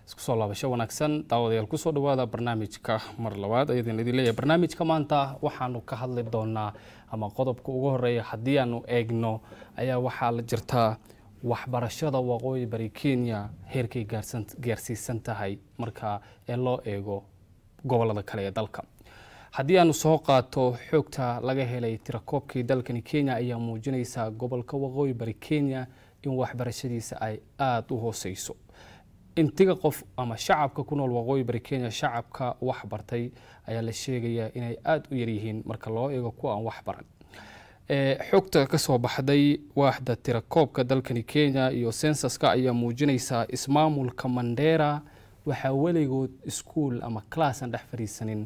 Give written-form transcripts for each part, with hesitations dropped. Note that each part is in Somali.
isku soo laabasho wanaagsan daawadayaal ku soo dhawaada barnaamijka mar labaad ayadeen idin leeyahay barnaamijka maanta waxaanu ka hadli doonaa ama qodobka ugu horeeya haddii aanu eegno ayaa waxaa la jirtaa waxbarashada waqooyi bari Kenya heerkay gaarsiisan tahay marka loo eego gobolada kale ee dalka. haddii aanu soo qaato xogta laga helay tirakoobkii dalkani Kenya ayaa muujinaysa gobolka waqooyi bari Kenya in waxbarashadiisa ay aad u hooseyso. intiga qof ama shacabka ku nool waqooyi bari Kenya shacabka wax bartay ayaa la sheegayaa inay aad u yar yihiin marka loo eego kuwa aan wax baran. xogta ka soo baxday waaxda tirakoobka dalkani Kenya iyo censuska ayaa muujinaysa ismaamulka Mandera waxa weligood iskuul ama class aan dhex fariisanin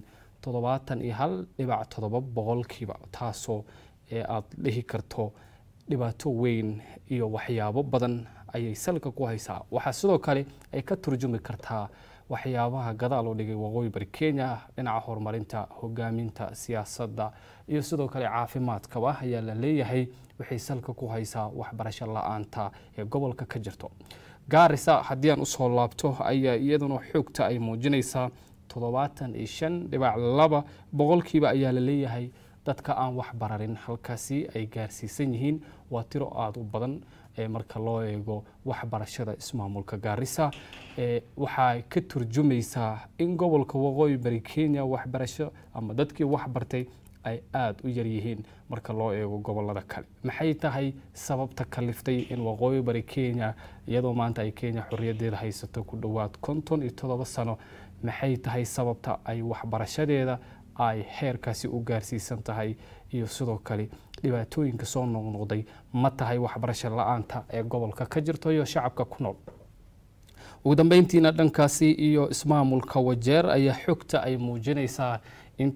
71.7 boqolkiiba taasoo aad dhihi karto dhibaato weyn iyo waxyaabo badan ayay salka ku haysaa. waxa sidoo kale ay ka turjumi kartaa waxyaabaha gadaal u dhigay waqooyi bari Kenya dhinaca horumarinta hogaaminta siyaasadda iyo sidoo kale caafimaadka ayaa la leeyahay waxay salka ku haysaa waxbarasho la'aanta ee gobolka ka jirto. Garissa haddii aan u soo laabto ayaa iyaduna xogta ay muujinaysaa 75.2 boqolkiiba ayaa la leeyahay dadka aan wax bararin halkaasi ay gaarsiisan yihiin waa tiro aad u badan marka loo eego waxbarashada ismaamulka Garissa. waxay ka turjumaysaa in gobolka waqooyi bari Kenya waxbarasho ama dadkii wax bartay ay aad u yar yihiin marka loo eego gobolada kale. maxay tahay sababta kaliftay in waqooyi bari Kenya iyadoo maanta ay Kenya xorriyadeeda haysato ku dhawaad 57 sano maxay tahay sababta ay waxbarashadeeda ay heerkaasi u gaarsiisan tahay iyo sidoo kale dhibaatooyinka soo noqnoqday ma tahay waxbarasho la'aanta ee gobolka ka jirto iyo shacabka ku nool. ugu dambeyntiina dhankaasi iyo ismaamulka Wajeer ayaa xogta ay muujinaysaa in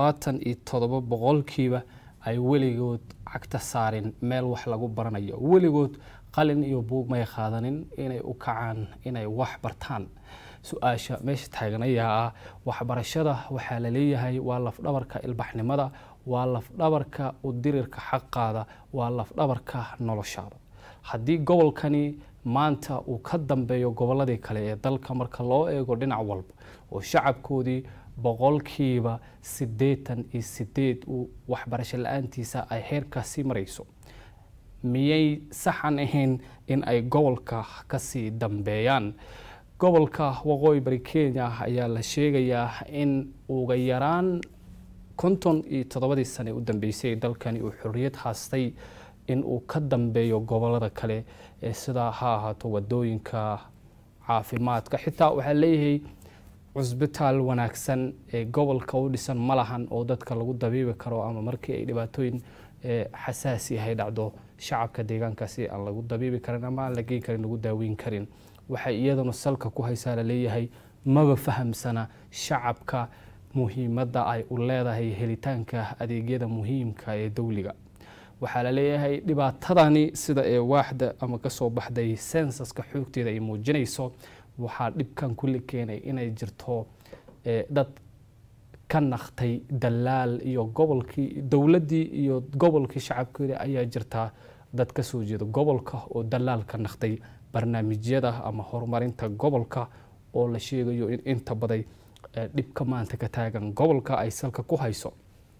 77 boqolkiiba ay weligood cagta saarin meel wax lagu baranayo weligood qalin iyo buug may qaadanin inay u kacaan inay wax bartaan. su'aasha meesha taagan ayaa waxbarashada waxaa la leeyahay waa laf dhabarka ilbaxnimada waa laf dhabarka u dirirka xaqaada waa laf dhabarka noloshaada. haddii gobolkani maanta uu ka dambeeyo goboladii kale ee dalka marka loo eego dhinac walba oo shacabkoodii boqolkiiba 88 uu waxbarasho la'aantiisa ay heerkaasi marayso miyay saxan ahayn in ay gobolka ka sii dambeeyaan. gobolka waqooyi bari Kenya ayaa la sheegayaa in uga yaraan 57 sano u dambeysay dalkani uu xorriyad haastay in uu ka dambeeyo gobolada kale ee sida ha ahaato wadooyinka caafimaadka xitaa waxa leeyahay cusbitaal wanaagsan ee gobolka u dhisan malahan oo dadka lagu dabiibi karo ama markii ay dhibaatooyin xasaasi ah dhacdo shacabka deegaankaasi aan lagu dabiibi karin ama aan la geyn karin lagu daaweyn karin. waxay iyaduna salka ku haysaa la leeyahay maba fahamsana shacabka muhiimadda ay u leedahay helitaanka adeegyada muhiimka ee dawliga. waxaa la leeyahay dhibaatadani sida ee waaxda ama ka soo baxday censuska xogteeda ay muujinayso waxaa dhibkan kulli keenay inay jirto dad ka naqtay dalaal iyo gobolkii dawladdii iyo gobolkii shacabkooda ayaa jirta dad ka soo jeeda gobolka oo dalaal ka naqtay barnaamijyada ama horumarinta gobolka oo la sheegayo in inta badan dhibka maanta ka taagan gobolka ay salka ku hayso.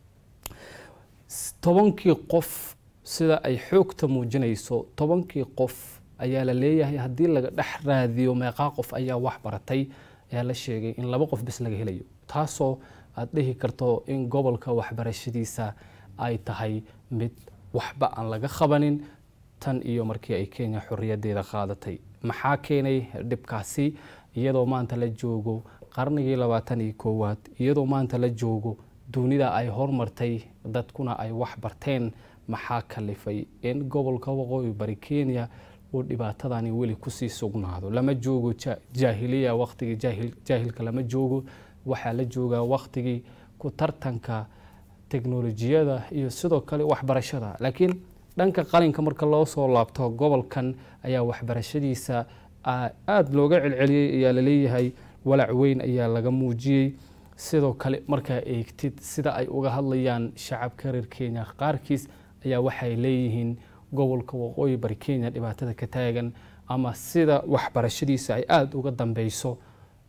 10 qof sida ay xogta muujinayso 10 qof ayaa la leeyahay haddii laga dhex raadiyo meeqa qof ayaa wax baratay ayaa la sheegay in 2 qof bis laga helayo taasoo aad dhihi karto in gobolka waxbarashadiisa ay tahay mid waxba aan laga qabanin tan iyo markii ay Kenya xorriyadeeda qaadatay. maxaa keenay dhibkaasi iyadoo maanta la joogo qarnigii 21aad iyadoo maanta la joogo dunida ay hormartay dadkuna ay wax barteen maxaa kalifay in gobolka waqooyi bari Kenya uu dhibaatadani weli ku sii sugnaado. lama joogo jaahiliya waqtigii jaahilka lama joogo waxaa la joogaa waqtigii ku tartanka teknolojiyada iyo sidoo kale waxbarashada. laakiin dhanka qalinka marka loo soo laabto gobolkan ayaa waxbarashadiisa aad looga celceliyay ayaa la leeyahay walac weyn ayaa laga muujiyay. sidoo kale marka eegtid sida ay uga hadlayaan shacabka reer Kenya qaarkiis ayaa waxay leeyihiin gobolka waqooyi bari Kenya dhibaatada ka taagan ama sida waxbarashadiisa ay aad uga dambeyso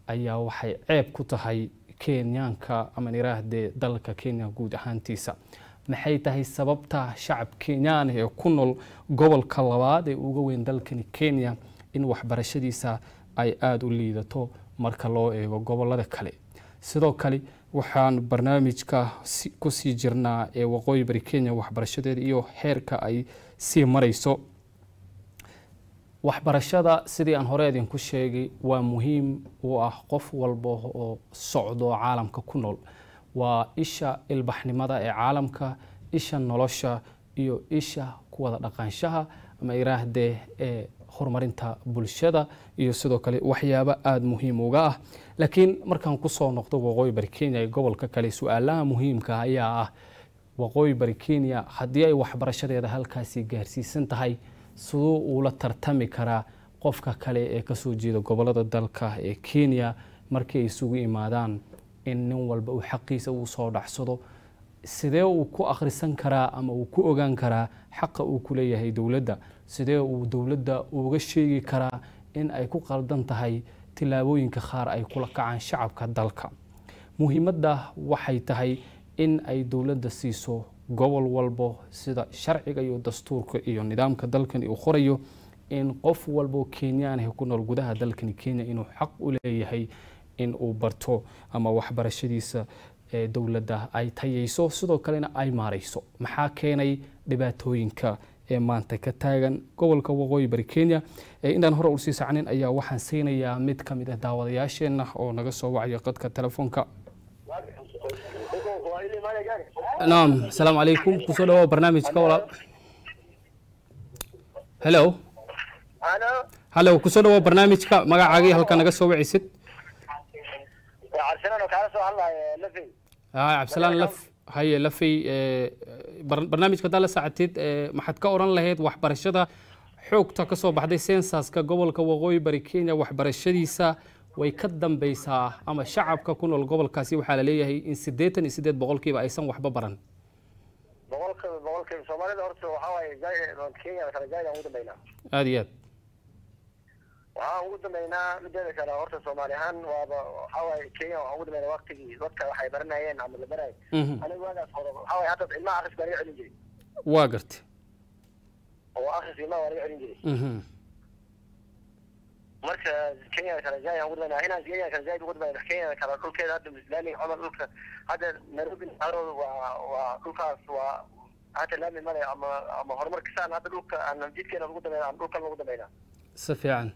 ayaa waxay ceeb ku tahay Kenyaanka ama niraahde dalka Kenya guud ahaantiisa. maxay tahay sababta shacab Kenyaan ee ku nool gobolka labaad ee ugu weyn dalkani Kenya in waxbarashadiisa ay aad u liidato marka loo eego gobolada kale. sidoo kale waxaan barnaamijka ku sii jirnaa ee waqooyi bari Kenya waxbarashadeeda iyo heerka ay sii marayso. waxbarashada sidii aan hore idinku sheegay waa muhiim u ah qof walba oo socdo caalamka ku nool. waa isha ilbaxnimada ee caalamka, isha nolosha iyo isha ku wada dhaqaanshaha ama iraahdee ee horumarinta bulshada iyo sidoo kale waxyaabo aad muhiim uga ah. laakiin markaan ku soo noqdo waqooyi bari Kenya ee gobolka kale, su'aalaha muhiimka ayaa ah waqooyi bari Kenya haddii ay waxbarashadeeda halkaasi gaarsiisan tahay sidoo uu la tartami karaa qofka kale ee ka soo jeeda gobolada dalka ee Kenya markay isugu imaadaan in nin walba uu xaqiisa uu soo dhacsado. sidee uu ku akhrisan karaa ama uu ku ogaan karaa xaqa uu ku leeyahay dawladda? sidee uu dawladda uga sheegi karaa in ay ku qaldan tahay tilaabooyinka qaar ay kula kacaan shacabka dalka? muhiimadda waxay tahay in ay dawladda siiso gobol walbo sida sharciga iyo dastuurka iyo nidaamka dalkan uu qorayo in qof walbo Kenyaan ah ku nool gudaha dalkan Kenya inuu xaq u leeyahay in uu barto ama waxbarashadiisa dawladda ay tayeyso sidoo kalena ay maareyso. maxaa keenay dhibaatooyinka ee maanta ka taagan gobolka waqooyi bari Kenya? inaan hore u sii sacnin ayaa waxaan siinayaa mid ka mid ah daawadayaasheena oo naga soo wacay qadka telefoonka. naam, assalaamu calaykum, kusoo dhawaad barnaamijka walaal. hello kusoo dhawaad barnaamijka, magacaaga halka naga soo wacaysid? cabdisalaan laf haye lafay. barnaamijka dala saacatid maxaad ka oran lahayd waxbarashada xoogta ka soo baxday censuska gobolka waqooyi bari Kenya waxbarashadiisa way ka dambaysaa ama shacabka ku nool gobolkaasi waxaa la leeyahay in 88% aysan waxba baran. boqolkiiba Soomaalida horta waxa way Kenya kala jaayda ugu dambeeyna aad iyo aad waxaan ugu dambeynaa midda kale horta Soomaali ahaan waxa way Kenya ugu dambeeyna waqtigii dadka waxay baranayeen ama la baray aniga wadaas hore waxa way hadda ilmaha akhris bari celin jiray. waa gartay oo akhris ilmaha wali celin jiray. marka Kenya kala jaayda ugu dambeeyna inaan Kenya kala jaayda ugu dambeeyna Kenya kala dhulkeeda hadda islaami amal dhulka hadda Nairobi waa dhulkaas waa hata laami male ama horumarka saan hadda dhulka aan jidkeena ugu dambeeyna dhulka ugu dambeeyna si fiican.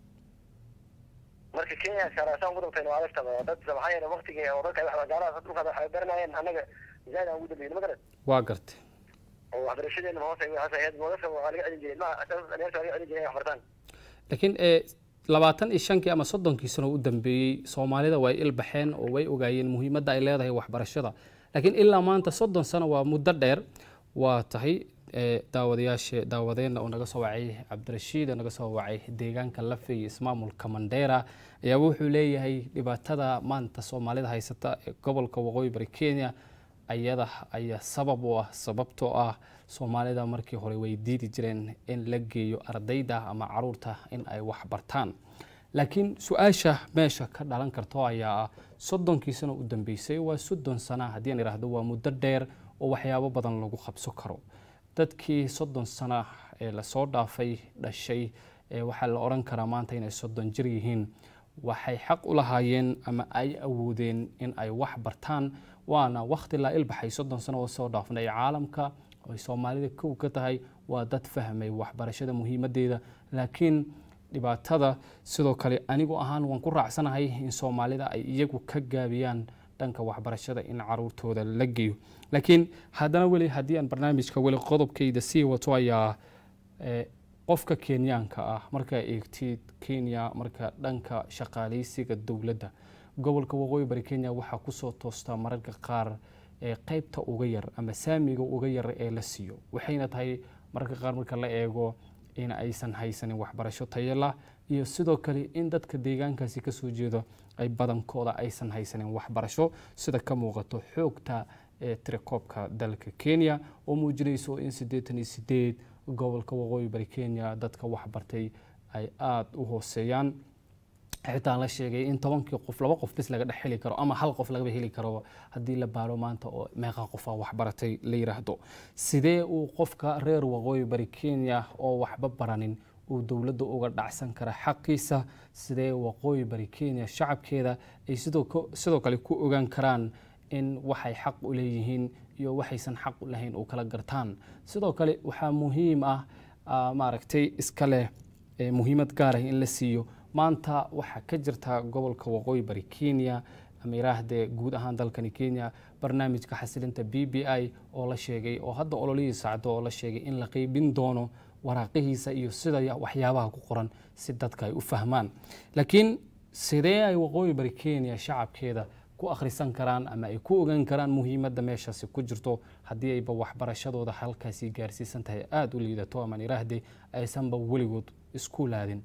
marka Kenya sharaasan ugu dambeeyna waa lafta dad sabaxayna waqtiga oo dadka wax gaaraha dhulka waxay baranayeen anaga zaad ugu dambeeyna ma garad. waa gartay oo waxbarashadeena hoos ay hay'ad wadafka waa laga celin jiray ma adeerta laga celin jiray waxbartaan. laakiin 25 ama 30 sano u dambeeyay Soomaalida way ilbaxeen oo way ogaayeen muhiimadda ay leedahay waxbarashada. laakiin ilaa maanta 30 sano waa muddo dheer. waa tahay daawadeena oo naga soo wacay Cabdirashiid naga soo wacay deegaanka Lafay ismaamulka Mandera ayaa wuxuu leeyahay dhibaatada maanta Soomaalida haysata ee gobolka waqooyi bari Kenya ayaa sabab u ah sababtoo ah Soomaalida markii hore way diidi jireen in la geeyo ardayda ama caruurta in ay wax bartaan. laakiin su'aasha meesha ka dhalan karto ayaa ah 30 sano u dambeysay waa 30 sano haddii aan iraahdo waa muddo dheer oo waxyaabo badan lagu qabso karo. dadkii 30 sano ee la soo dhaafay dhashay waxa la oran karaa maanta inay 30 jir yihiin waxay xaq u lahaayeen ama ay awoodeen in ay wax bartaan. waana waqti la ilbaxay 30 sano oo soo dhaafnay caalamka oo Soomaalida ku ka tahay waa dad fahmay waxbarashada muhiimadeeda. laakiin dhibaatada sidoo kale anigu ahaan waan ku raacsanahay in Soomaalida ay iyagu ka gaabiyaan dhanka waxbarashada in caruurtooda la geeyo. laakiin haddana weli haddii aan barnaamijka weli qodobkayda sii wato ayaa qofka Kenyaanka ah marka eegtid Kenya marka dhanka shaqaaleysiga dawladda gobolka waqooyi bari Kenya waxa ku soo toosta mararka qaar qaybta uga yar ama saamiga uga yar ee la siiyo. waxayna tahay mararka qaar marka la eego in aysan haysanin waxbarasho tayo leh iyo sidoo kale in dadka deegaankaasi ka soo jeedo ay badankooda aysan haysanin waxbarasho sida ka muuqato xoogta tirakoobka dalka Kenya oo muujinayso in 88 gobolka waqooyi bari Kenya dadka wax bartay ay aad u hooseeyaan. xitaa la sheegay in 10 qof 2 qof bis laga dhex heli karo ama hal qof laga heli karo haddii la baaro maanta oo meeqa qof wax baratay la yiraahdo sidee uu qofka reer waqooyi bari Kenya oo waxba baranin uu dawladda uga dhacsan kara xaqiisa sidee waqooyi bari Kenya shacabkeeda ay sidoo kale ku ogaan karaan in waxay xaq u leeyihiin iyo waxaysan xaq u lahayn oo kala gartaan sidoo kale waxa muhiim ah maaragtay iska leh muhiimad gaar ah in la siiyo maanta waxa ka jirta gobolka waqooyi bari Kenya ama yiraahdo guud ahaan dalkani Kenya barnaamijka xasilinta BBI oo la sheegay oo hadda ololihiisa socdo oo la sheegay in la qaybin doono waraaqihiisa iyo sida waxyaabaha ku qoran si dadka ay u fahmaan laakiin sidee ay waqooyi bari Kenya shacabkeeda ku akhrisan karaan ama ay ku ogaan karaan muhiimadda meeshaasi ku jirto haddii ayba waxbarashadooda halkaasi gaarsiisan tahay aad u liidato ama yiraahdo aysanba weligood isku laadin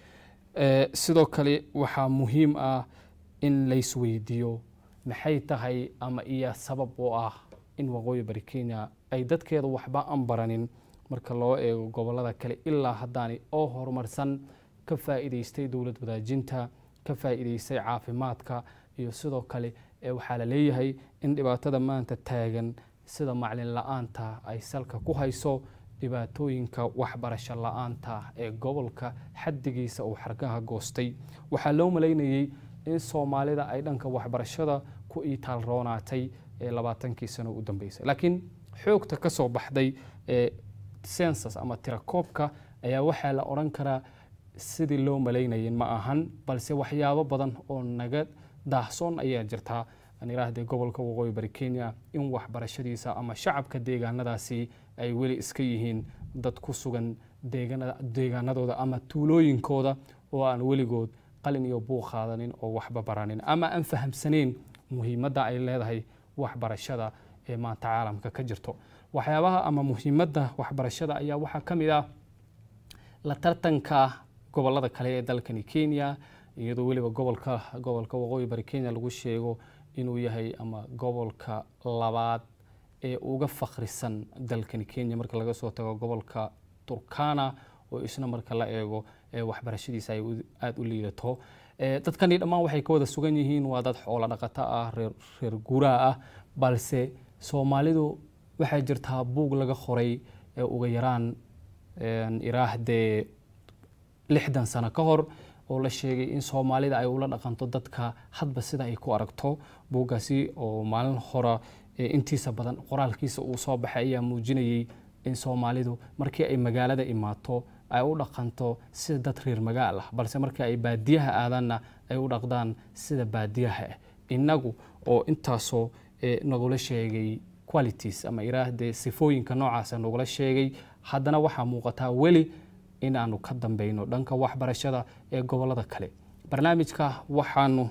sidoo kale waxa muhiim ah in la isweydiiyo maxay tahay ama iya sabab oo ah in waqooyi bari Kenya ay dadkeeda waxba aan baranin marka loo eego gobolada kale ilaa haddaani oo horumarsan ka faa'iideystay dawlad wadaajinta ka faa'iideystay caafimaadka iyo sidoo kale waxaa la leeyahay in dhibaatada maanta taagan sida macallin la'aanta ay salka ku hayso dhibaatooyinka waxbarasho la'aanta ee gobolka xaddigiisa uu xargaha goostay waxaa loo maleynayay in Soomaalida ay dhanka waxbarashada ku iitaal roonaatay 20 sano u dambeysay laakiin xoogta ka soo baxday census ama tirakoobka ayaa waxa la oran karaa sidii loo maleynayay ma ahan balse waxyaabo badan oo naga daahsoon ayaa jirta aan yiraahdo gobolka waqooyi bari Kenya in waxbarashadiisa ama shacabka deegaanadaasi ay weli iska yihiin dad ku sugan deegaanadooda ama tuulooyinkooda oo aan weligood qalin iyo buuq qaadanin oo waxba baranin ama aan fahamsaneyn muhiimadda ay leedahay waxbarashada ee maanta caalamka ka jirto waxyaabaha ama muhiimadda waxbarashada ayaa waxa kamid ah la tartanka gobolada kale ee dalkani Kenya iyadoo weliba gobolka waqooyi bari Kenya lagu sheego inuu yahay ama gobolka labaad ee uga faqrisan dalkani Kenya marka laga soo tago gobolka Turkana oo isna marka la eego waxbarashadiisa ay aad u liidato dadkani dhammaan waxay ka wada sugan yihiin waa dad xoolo dhaqato ah reer guuraa ah balse Soomaalidu waxay jirtaa buug laga qoray ee uga yaraan iraahde 60 sano ka hor oo la sheegay in Soomaalida ay ula dhaqanto dadka hadba sida ay ku aragto buugaasi oo maalin hore intiisa badan qoraalkiisa uu soo baxay ayaa muujinayay in Soomaalidu markii ay magaalada imaato ay u dhaqanto sida dad reer magaal ah balse markii ay baadiyaha aadana ay u dhaqdaan sida baadiyaha inagu oo intaasoo nagula sheegay qualities ama iraahde sifooyinka noocaas nagula sheegay haddana waxa muuqata weli in aanu ka dambayno dhanka waxbarashada ee gobolada kale barnaamijka waxaanu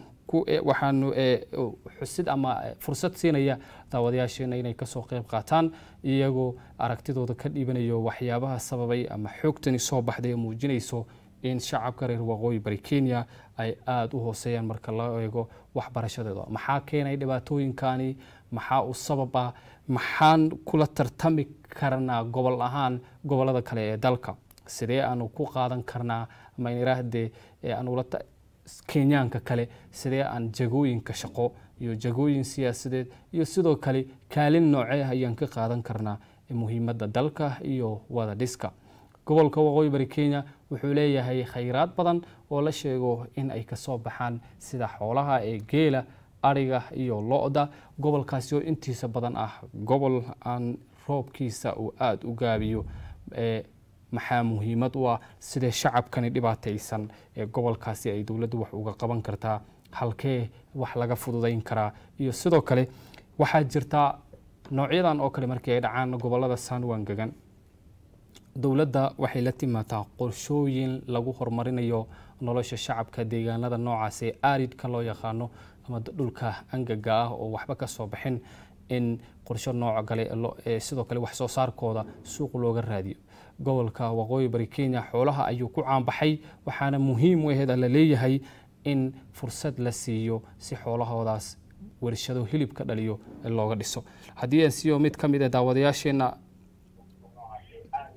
xusid ama fursad siinaya daawadayaasheena inay ka soo qayb qaataan iyagoo aragtidooda ka dhiibanayo waxyaabaha sababay ama xoogtani soo baxday muujinayso in shacabka reer waqooyi bari Kenya ay aad u hooseeyaan marka la eego waxbarashadooda maxaa keenay dhibaatooyinkani maxaa u sabab ah maxaan kula tartami karnaa gobol ahaan gobolada kale ee dalka sidee aanu ku qaadan karnaa ama yiraahdo aanu la Kenyaanka kale sidee aan jagooyinka shaqo iyo jagooyin siyaasadeed iyo sidoo kale kaalin noocee ayaan ka qaadan karnaa muhiimadda dalka iyo wada dhiska gobolka waqooyi bari Kenya wuxuu leeyahay khayraad badan oo la sheego in ay ka soo baxaan sida xoolaha ee geela ariga iyo lo'da gobolkaasi oo intiisa badan ah gobol aan roobkiisa uu aad u gaabiyo maxaa muhiimad u ah sida shacabkani dhibaataysan ee gobolkaasi ay dawladdu wax uga qaban kartaa halkee wax laga fududeyn karaa iyo sidoo kale waxaa jirta noocyadan oo kale markii ay dhacaan gobolada Sanwangagan dawladda waxay la timaataa qorshooyin lagu horumarinayo nolosha shacabka deegaanada noocaas ee aridka loo yaqaano ama dhulka angaga ah oo waxba ka soo bixin in qorshe nooc kale sidoo kale wax soo saarkooda suuq looga raadiyo gobolka waqooyi bari Kenya xoolaha ayuu ku caan baxay waxaana muhiim u ah la leeyahay in fursad la siiyo si xoolahoodaas warshado hilibka dhaliyo looga dhiso haddii aan siiyo mid kamid ah daawadayaasheena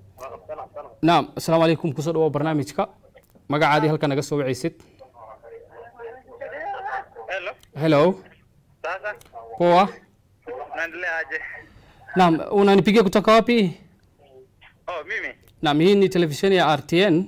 naam assalaamu calaykum kusoo dhawaad barnaamijka magacaadii halka naga soo wacaysid Hello. Sasa Poa. naendelea aje? Naam, unanipigia kutoka wapi? Mimi. Naam, hii ni televisheni ya RTN.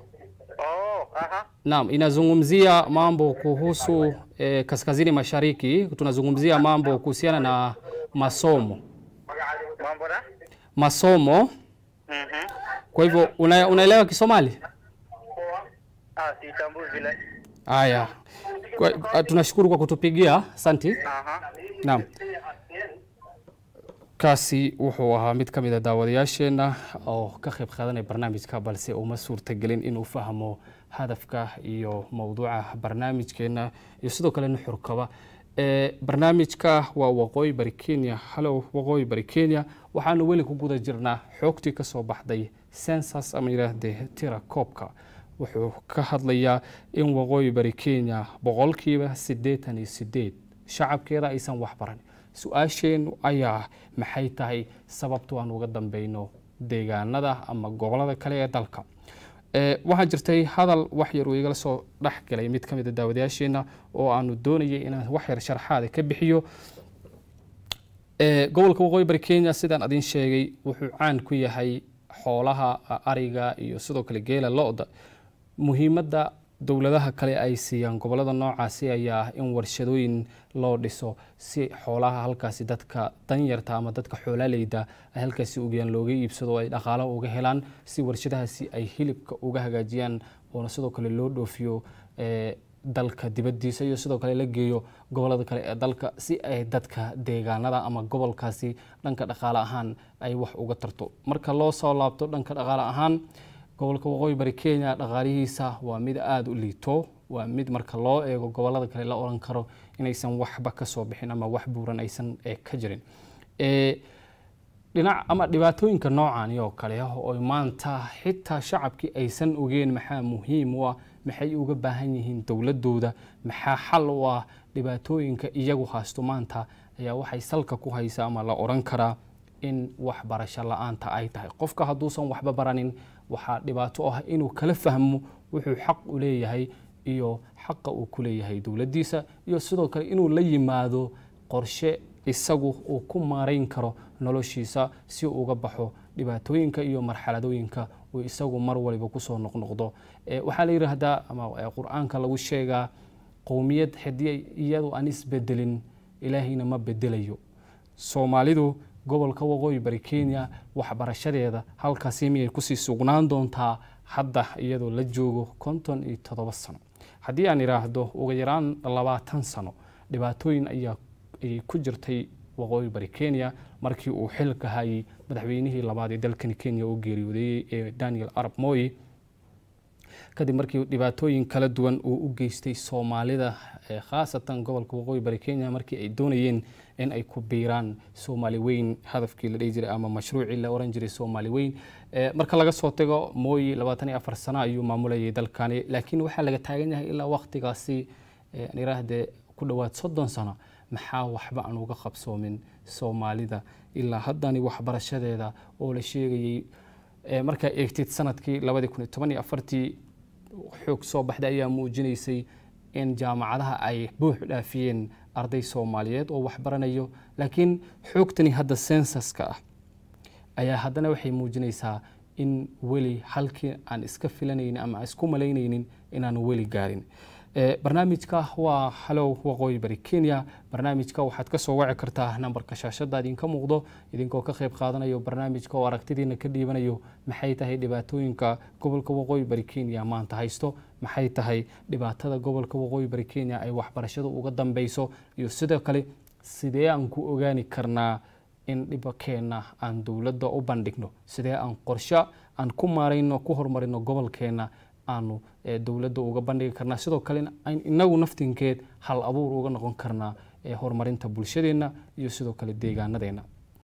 Naam, inazungumzia mambo kuhusu kaskazini mashariki. Tunazungumzia mambo kuhusiana na masomo. Mambo na? Masomo. Kwa hivyo unaelewa Kisomali? Sitambui vile. Haya. Tunashukuru kwa kutupigia. Asante. Naam. kaasi wuxuu ahaa mid ka mid ah daawadayaasheena oo ka qayb qaadanaya barnaamijka balse uma suurtagelin inuu fahmo hadafka iyo mawduuca barnaamijkeena iyo sidoo kale nuxurkaba barnaamijka waa waqooyi bari Kenya. Hello waqooyi bari Kenya, waxaanu weli ku guda jirnaa xogtii ka soo baxday census ama yiraahdee tira koobka. wuxuu ka hadlayaa in waqooyi bari Kenya boqolkiiba 88 shacabkeeda aysan wax baran. su-aasheen ayaa maxay tahay sababtu aan uga dambayno deegaanada ama gobolada kale ee dalka. waxaa jirtay hadal wax yar igala soo dhaxgalay mid ka mid ah daawadayaasheena oo aanu doonayay inaan wax yar sharxaad ka bixiyo. gobolka waqooyi bari Kenya sidaan adin sheegay wuxuu caan ku yahay xoolaha ariga iyo sidoo kale geela lo'da. muhiimadda dawladaha kale ay siiyaan gobolada noocaasi ayaa in warshadooyin loo dhiso si xoolaha halkaasi dadka danyarta ama dadka xoolaaleyda ay halkaasi ugeeyaan looga iibsado ay dhaqaale uga helaan si warshadahaasi ay hilibka uga hagaajiyaan oo sidoo kale loo dhoofiyo dalka dibadiisa iyo sidoo kale la geeyo gobolada kale ee dalka si ay dadka deegaanada ama gobolkaasi dhanka dhaqaale ahaan ay wax uga tarto. marka loo soo laabto dhanka dhaqaale ahaan gobolka waqooyi bari Kenya dhaqaalihiisa waa mid aad u liito, waa mid marka loo eego gobolada kale la oran karo inaysan waxba ka soo bixin ama wax buuran aysan ka jirin. dhinac ama dhibaatooyinka noocan oo kale oo maanta xitaa shacabkii aysan ogeen maxaa muhiim u ah, maxay uga baahan yihiin dawladooda, maxaa xal u ah dhibaatooyinka iyagu haasto maanta ayaa waxay salka ku haysaa ama la oran karaa in wax barasho la'aanta ay tahay. qofka hadduusan waxba baranin waxaa dhibaato ah inuu kala fahmo wuxuu xaq u leeyahay iyo xaqa uu ku leeyahay dawladdiisa iyo sidoo kale inuu la yimaado qorshe isagu uu ku maareyn karo noloshiisa si uu uga baxo dhibaatooyinka iyo marxaladooyinka uu isagu mar waliba ku soo noqnoqdo. waxaa la yiraahdaa ama quraanka lagu sheegaa qowmiyad hadii iyadu aan isbedelin ilaahina ma bedelayo. Soomaalidu gobolka waqooyi bari Kenya wax barashadeeda halkaasi miyay ku sii sugnaan doontaa hadda iyadoo la joogo 57 sano. haddii aan iraahdo ugu yaraan 20 sano dhibaatooyin ayaa ku jirtay waqooyi bari Kenya markii uu xilka hayay madaxweynihii labaad ee dalkan Kenya oo geeriyooday ee Daniel Arap Moi kadib markii dhibaatooyin kala duwan uu u geystay Soomaalida khaasatan gobolka waqooyi bari Kenya markii ay doonayeen in ay ku biiraan Soomaali weyn hadafkii la dhigi jiray ama mashruuci la oran jiray Soomaali weyn. marka laga soo tago Moi 24 sano ayuu maamulayay dalkani laakiin waxa laga taagan yahay ilaa waqtigaasi niraahde ku dhawaad 30 sano maxaa waxba aan uga qabsoomin Soomaalida ilaa haddani wax barashadeeda oo la sheegayay marka eegtid sanadkii 2014 xoog soo baxday ayaa muujinaysay in jaamacadaha ay buux dhaafiyeen arday Soomaaliyeed oo wax baranayo laakiin xoogtani hadda census-ka ah ayaa haddana waxay muujinaysaa in weli halkii aan iska filanaynin ama isku malaynaynin inaan weli gaarin. barnaamijka waa Hello waqooyi bari Kenya. barnaamijka waxaad ka soo wici kartaa nambarka shaashada idinka muuqdo idinkoo ka qayb qaadanayo barnaamijka oo aragtidiina ka dhiibanayo maxay tahay dhibaatooyinka gobolka waqooyi bari Kenya maanta haysto, maxay tahay dhibaatada gobolka waqooyi bari Kenya ay waxbarashada uga dambayso iyo sidoo kale sidee aan ku ogaani karnaa in dhibakeena aan dawladda u bandhigno, sidee aan qorshe aan ku maareyno ku horumarino gobolkeena aanu dawladda uga bandhigi karnaa sidoo kale inagu naftinkeed hal abuur uga noqon karnaa horumarinta bulshadeena iyo sidoo kale deegaanadeena.